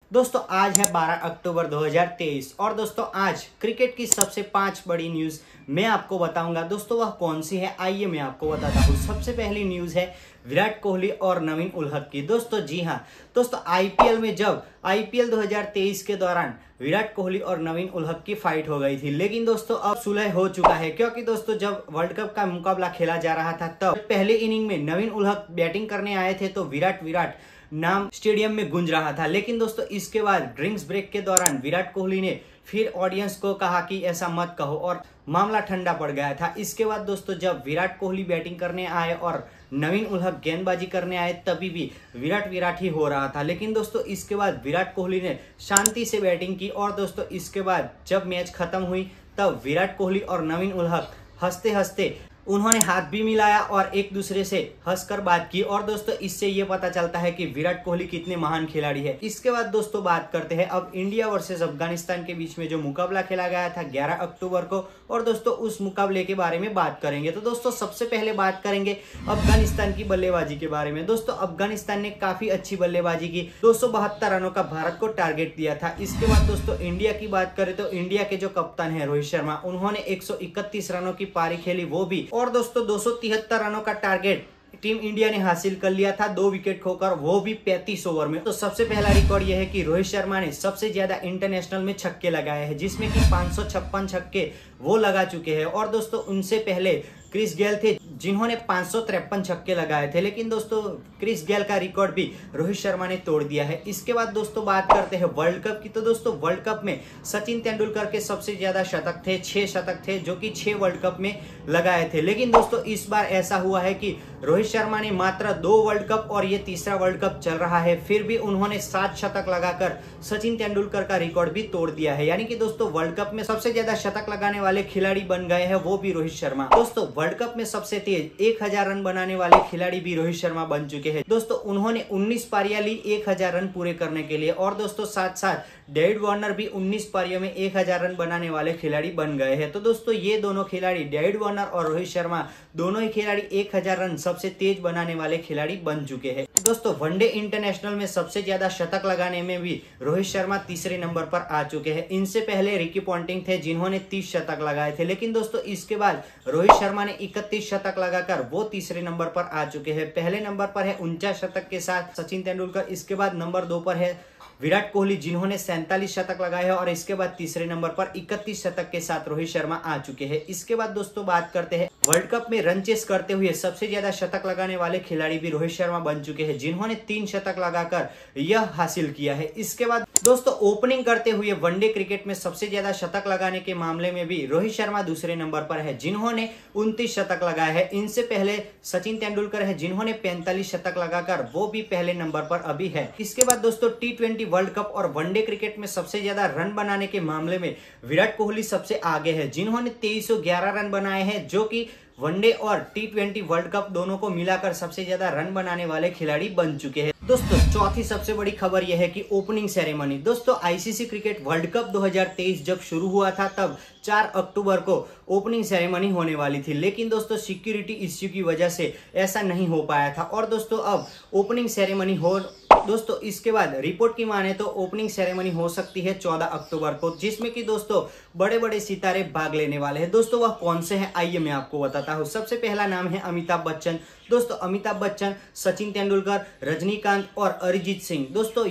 दोस्तों आज है 12 अक्टूबर 2023 और दोस्तों आज क्रिकेट की सबसे 5 बड़ी न्यूज मैं आपको बताऊंगा। दोस्तों वह कौन सी है, आइए मैं आपको बताता हूँ। सबसे पहली न्यूज है विराट कोहली और नवीन उलहक की। दोस्तों जी हाँ दोस्तों, आईपीएल में जब आईपीएल 2023 के दौरान विराट कोहली और नवीन उलहक की फाइट हो गई थी, लेकिन दोस्तों अब सुलह हो चुका है। क्योंकि दोस्तों जब वर्ल्ड कप का मुकाबला खेला जा रहा था तब पहले इनिंग में नवीन उलहक बैटिंग करने आए थे तो विराट नाम स्टेडियम में गूंज रहा था। लेकिन दोस्तों इसके बाद ड्रिंक्स ब्रेक के दौरान विराट कोहली ने फिर ऑडियंस को कहा कि ऐसा मत कहो और मामला ठंडा पड़ गया था। इसके बाद दोस्तों जब विराट कोहली बैटिंग करने आए और नवीन उलहक गेंदबाजी करने आए तभी भी विराट ही हो रहा था। लेकिन दोस्तों इसके बाद विराट कोहली ने शांति से बैटिंग की और दोस्तों इसके बाद जब मैच खत्म हुई तब विराट कोहली और नवीन उलहक हंसते हंसते उन्होंने हाथ भी मिलाया और एक दूसरे से हंसकर बात की। और दोस्तों इससे ये पता चलता है कि विराट कोहली कितने महान खिलाड़ी है। इसके बाद दोस्तों बात करते हैं अब इंडिया वर्सेस अफगानिस्तान के बीच में जो मुकाबला खेला गया था 11 अक्टूबर को, और दोस्तों उस मुकाबले के बारे में बात करेंगे। तो दोस्तों सबसे पहले बात करेंगे अफगानिस्तान की बल्लेबाजी के बारे में। दोस्तों अफगानिस्तान ने काफी अच्छी बल्लेबाजी की, 272 रनों का भारत को टारगेट दिया था। इसके बाद दोस्तों इंडिया की बात करें तो इंडिया के जो कप्तान है रोहित शर्मा, उन्होंने 131 रनों की पारी खेली वो भी, और दोस्तों 273 रनों का टारगेट टीम इंडिया ने हासिल कर लिया था 2 विकेट खोकर, वो भी 35 ओवर में। तो सबसे पहला रिकॉर्ड यह है कि रोहित शर्मा ने सबसे ज्यादा इंटरनेशनल में छक्के लगाए हैं, जिसमें कि 556 छक्के वो लगा चुके हैं। और दोस्तों उनसे पहले क्रिस गेल थे जिन्होंने 553 छक्के लगाए थे। लेकिन दोस्तों क्रिस गेल का रिकॉर्ड भी रोहित शर्मा ने तोड़ दिया है। इसके बाद दोस्तों बात करते हैं वर्ल्ड कप की। तो दोस्तों वर्ल्ड कप में सचिन तेंदुलकर के सबसे ज्यादा शतक थे, 6 शतक थे जो कि 6 वर्ल्ड कप में लगाए थे। लेकिन दोस्तों इस बार ऐसा हुआ है कि रोहित शर्मा ने मात्र 2 वर्ल्ड कप और ये तीसरा वर्ल्ड कप चल रहा है, फिर भी उन्होंने 7 शतक लगाकर सचिन तेंदुलकर का रिकॉर्ड भी तोड़ दिया है। यानी कि दोस्तों वर्ल्ड कप में सबसे ज्यादा शतक लगाने वाले खिलाड़ी बन गए हैं, वो भी रोहित शर्मा। दोस्तों वर्ल्ड कप में सबसे तेज 1000 रन बनाने वाले खिलाड़ी भी रोहित शर्मा बन चुके हैं। दोस्तों उन्होंने 19 पारियां ली 1000 रन पूरे करने के लिए, और दोस्तों साथ साथ डेविड वार्नर भी 19 पारियों में 1000 रन बनाने वाले खिलाड़ी बन गए हैं। तो दोस्तों ये दोनों खिलाड़ी डेविड वार्नर और रोहित शर्मा दोनों ही खिलाड़ी 1000 रन सबसे तेज बनाने वाले खिलाड़ी बन चुके हैं। दोस्तों वनडे इंटरनेशनल में सबसे ज्यादा शतक लगाने में भी रोहित शर्मा तीसरे नंबर पर आ चुके हैं। इनसे पहले रिकी पॉन्टिंग थे जिन्होंने 30 शतक लगाए थे। लेकिन दोस्तों इसके बाद रोहित शर्मा ने 31 शतक लगाकर वो तीसरे नंबर पर आ चुके हैं। पहले नंबर पर है 49 शतक के साथ सचिन तेंदुलकर। इसके बाद नंबर 2 पर है विराट कोहली जिन्होंने 47 शतक लगाए हैं, और इसके बाद तीसरे नंबर पर 31 शतक के साथ रोहित शर्मा आ चुके हैं। इसके बाद दोस्तों बात करते हैं वर्ल्ड कप में रन चेस करते हुए सबसे ज्यादा शतक लगाने वाले खिलाड़ी भी रोहित शर्मा बन चुके हैं, जिन्होंने 3 शतक लगाकर यह हासिल किया है। इसके बाद दोस्तों ओपनिंग करते हुए वनडे क्रिकेट में सबसे ज्यादा शतक लगाने के मामले में भी रोहित शर्मा दूसरे नंबर पर है, जिन्होंने 29 शतक लगाए हैं। इनसे पहले सचिन तेंदुलकर है जिन्होंने 45 शतक लगाकर वो भी पहले नंबर पर अभी है। इसके बाद दोस्तों T20 वर्ल्ड कप और वनडे क्रिकेट में सबसे ज्यादा रन बनाने के मामले में विराट कोहली सबसे आगे है, जिन्होंने 2311 रन बनाए हैं, जो कि वनडे और T20 वर्ल्ड कप दोनों को मिलाकर सबसे ज्यादा रन बनाने वाले खिलाड़ी बन चुके हैं। दोस्तों चौथी सबसे बड़ी खबर यह है कि ओपनिंग सेरेमनी। दोस्तों आईसीसी क्रिकेट वर्ल्ड कप 2023 जब शुरू हुआ था तब 4 अक्टूबर को ओपनिंग सेरेमनी होने वाली थी, लेकिन दोस्तों सिक्योरिटी इश्यू की वजह से ऐसा नहीं हो पाया था। और दोस्तों अब ओपनिंग सेरेमनी हो, दोस्तों इसके बाद रिपोर्ट की माने तो ओपनिंग सेरेमनी हो सकती है 14 अक्टूबर को, जिसमें कि दोस्तों बड़े बड़े सितारे भाग लेने वाले हैं। दोस्तों वह कौन से हैं आइए मैं आपको बताता हूं। सबसे पहला नाम है अमिताभ बच्चन। दोस्तों अमिताभ बच्चन, सचिन तेंदुलकर, रजनीकांत और अरिजीत सिंह, दोस्तों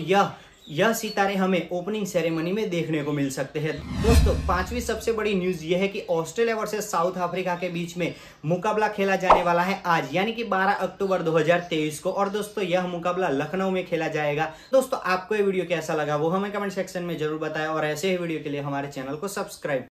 यह सितारे हमें ओपनिंग सेरेमनी में देखने को मिल सकते हैं। दोस्तों 5वीं सबसे बड़ी न्यूज यह है कि ऑस्ट्रेलिया वर्सेस साउथ अफ्रीका के बीच में मुकाबला खेला जाने वाला है आज, यानी कि 12 अक्टूबर 2023 को। और दोस्तों यह मुकाबला लखनऊ में खेला जाएगा। दोस्तों आपको ये वीडियो कैसा लगा वो हमें कमेंट सेक्शन में जरूर बताएं, और ऐसे ही वीडियो के लिए हमारे चैनल को सब्सक्राइब